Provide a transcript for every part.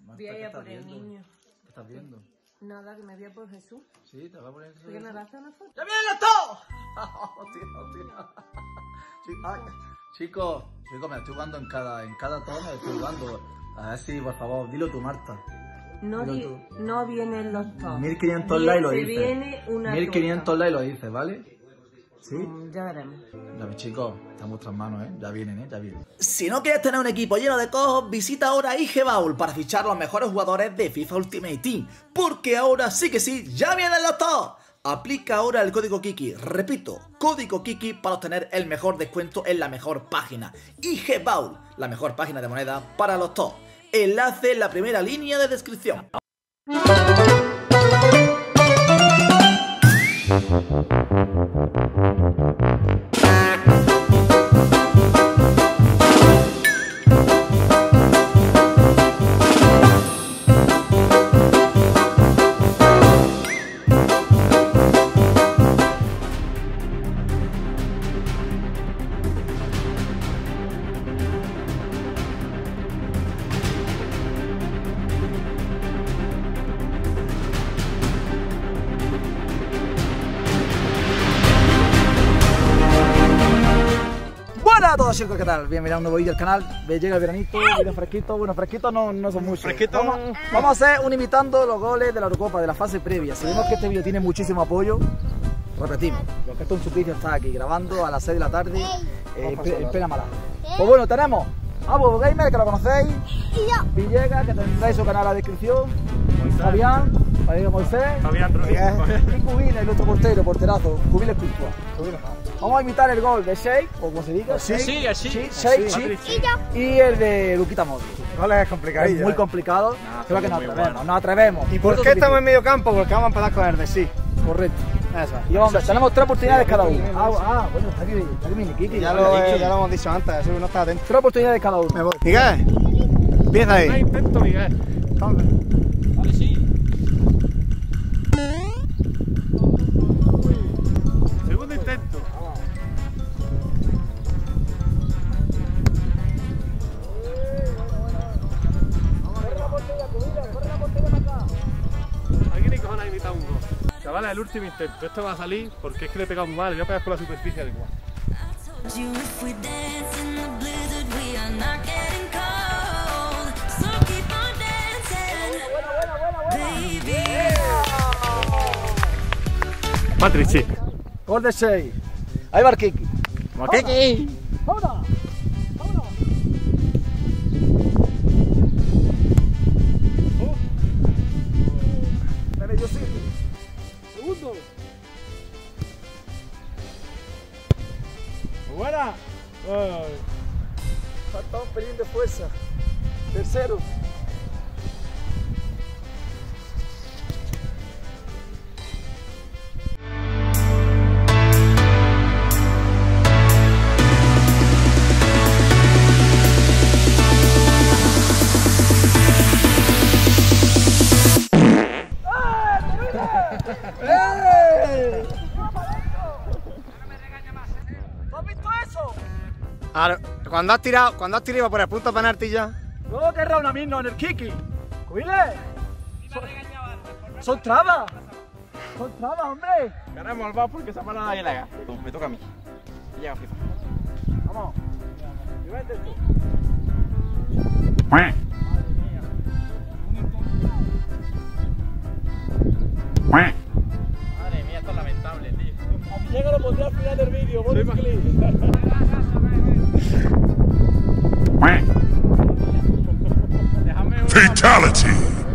Voy a ir a por el niño. ¿Qué estás viendo? Nada, que me voy a por Jesús. Sí, te va a poner... ¿Por qué me vas a hacer una foto? ¡Ya vienen los dos! Chicos, me estoy jugando en cada tono, estoy jugando. A ver si, por favor, dilo tú, Marta. No, no vienen los dos. 1500 likes lo dice. Viene una 1500 likes lo dice, ¿vale? ¿Sí? Ya veremos. Ya, chicos, está en vuestras manos, ¿eh? Ya vienen, ya vienen. Si no quieres tener un equipo lleno de cojos, visita ahora IGBaul para fichar los mejores jugadores de FIFA Ultimate Team. Porque ahora sí que sí, ¡ya vienen los dos! Aplica ahora el código Kiki. Repito, código Kiki para obtener el mejor descuento en la mejor página. IGBaul, la mejor página de moneda para los top. Enlace en la primera línea de descripción. Hola a todos, chicos, ¿qué tal? Bienvenidos a un nuevo vídeo al canal. Llega el veranito, vídeo fresquito. Bueno, fresquitos no son muchos. Vamos a hacer un imitando los goles de la Eurocopa, de la fase previa. Si vemos que este vídeo tiene muchísimo apoyo, repetimos. Los que están suscritos está aquí grabando a las 6 de la tarde en plena Málaga. Pues bueno, tenemos a Bobo Gamer, que lo conocéis. Villegas, que tendréis su canal en la descripción. Fabián, Moisés. Fabián Rodríguez. Y Cubiles, nuestro porterazo. Cubiles Cultura. Vamos a imitar el gol de Sheik, o como se diga. Sí, así. Sheik, y el de Luquita Modric. El gol es complicadillo. Es muy complicado, creo que nos atrevemos. ¿Y por qué estamos en medio campo? Porque vamos a empezar con el de sí. Correcto. Eso. Y vamos a ver, tenemos 3 oportunidades cada uno. Bueno, está aquí mi Kiki. Ya lo hemos dicho antes, eso no está atento. 3 oportunidades cada uno. Me voy. Miguel, empieza ahí. No intento, Miguel. Vale, sí. Segundo intento. Aquí ni cojones ha imitado un gol. Chavales, el último intento. Esto va a salir porque es que le he pegado muy mal. Le voy a pegar con la superficie adecuada. Patrick, sí. Gol de Sheik. Ahí va el Kiki. Kiki. ¡Vámonos! Yo sí. Segundo. Buena. Falta un pelín de fuerza. Tercero. ¿Tú has visto eso? Ahora, cuando has tirado iba por el punto de penalti ya. No, que erra una misma en el Kiki. ¡Cuile! Son trabas. Son trabas, hombre. Ganamos al bar porque esa parada ahí la. Me toca a mí. Llega FIFA. Vamos. Y vete tú. Madre mía, esto es lamentable, tío. A Villegas lo pondré al final del vídeo. Bonus clip. Fatality.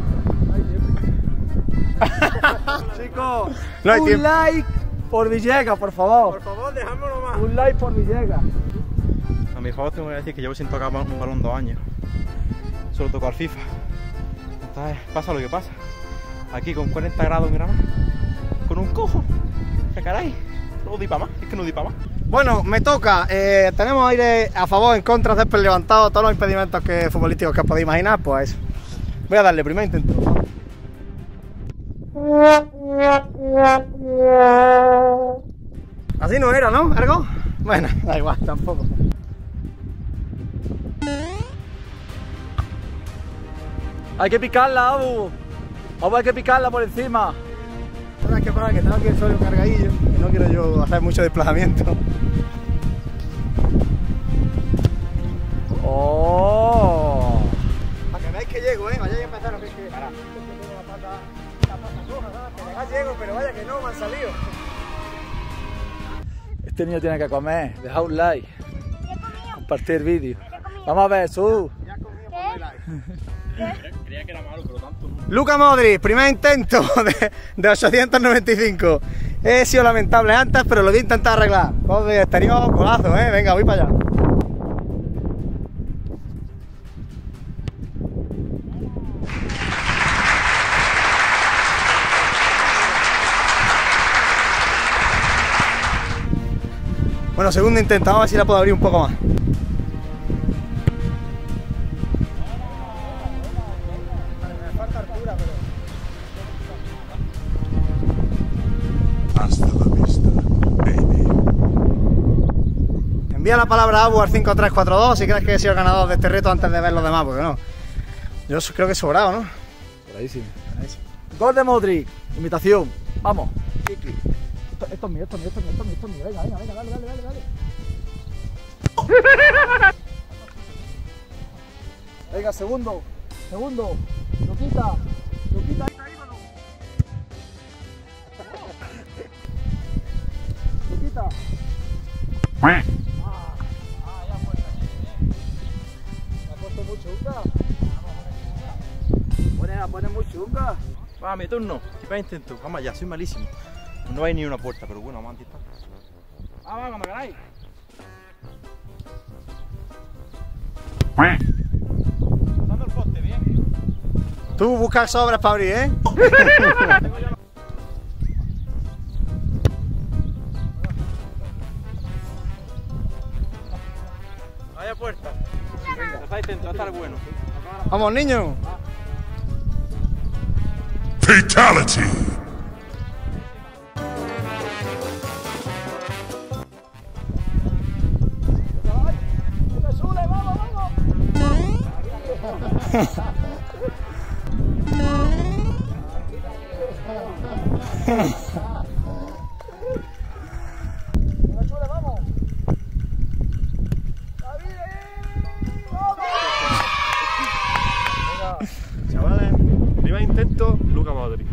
Chicos, No hay un tiempo. like por Villegas, por favor. Por favor, dejádmelo más. Un like por Villegas. A mi favor tengo que decir que llevo sin tocar un balón 2 años. Solo toco al FIFA. Entonces, pasa lo que pasa. Aquí con 40 grados en Granada. Con un cojo. ¿Qué caray? No di para más. Es que no di para más. Bueno, me toca. Tenemos aire a favor, en contra, césped levantado, todos los impedimentos futbolísticos que os podéis imaginar, pues eso. Voy a darle, primer intento. Así no era, ¿no? ¿Ergo? Bueno, da igual, tampoco. Hay que picarla, Abu. Abu, hay que picarla por encima. ¿Sabes qué pasa? Que tengo aquí solo un cargadillo y no quiero yo hacer mucho desplazamiento. ¡Oh! Para que veáis que llego, vaya a empezar a ver que... Para. La pata coja, ¿sabes? Que llegar llego, pero vaya que no me han salido. Este niño tiene que comer. Deja un like. Compartir el vídeo. Vamos a ver, Jesús. Creía que era malo, pero tanto no. Luka Modric, primer intento de 895. He sido lamentable antes, pero lo voy a intentar arreglar. Joder, estaría golazo, venga, voy para allá. Bueno, segundo intento, vamos a ver si la puedo abrir un poco más. Hasta la vista, baby. Envía la palabra ABU al 5342 si crees que he sido el ganador de este reto antes de ver los demás, porque no. Yo creo que he sobrado, ¿no? Por ahí sí. Gol de Modric. Imitación. Vamos. Esto es mío, esto es mío, esto es mío, esto es mío. Venga, venga, venga, dale, dale, dale, dale. Venga, segundo. Segundo. Luquita. Luquita, ahí, mano. Luquita. ¿Me ha puesto muy chunga? Pone muy chunga. Va, mi turno. Primer intento. Vamos allá, soy malísimo. No hay ni una puerta, pero bueno, vamos a intentar. Va, cuando queráis. Dando el poste, bien. Tú buscas sobras para abrir, Vaya puerta. Está intento, va a estar bueno. Vamos, niños. Fatality. Chavales, primer intento, Luka Modric.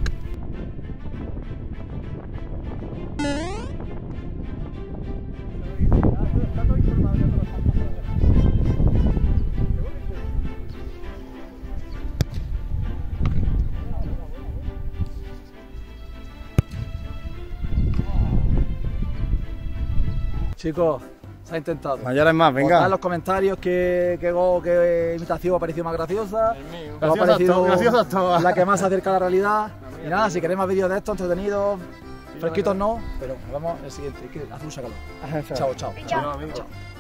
Chicos, se ha intentado. Mayores más, Votad venga. en los comentarios qué imitación ha parecido más graciosa. Graciosa ¿Qué os ha parecido graciosa toda. la que más se acerca a la realidad? Y nada, si queréis más vídeos de estos entretenidos, fresquitos no, pero nos vemos en el siguiente. Es que azul sácalo. Chao, chao. Chao, amigos.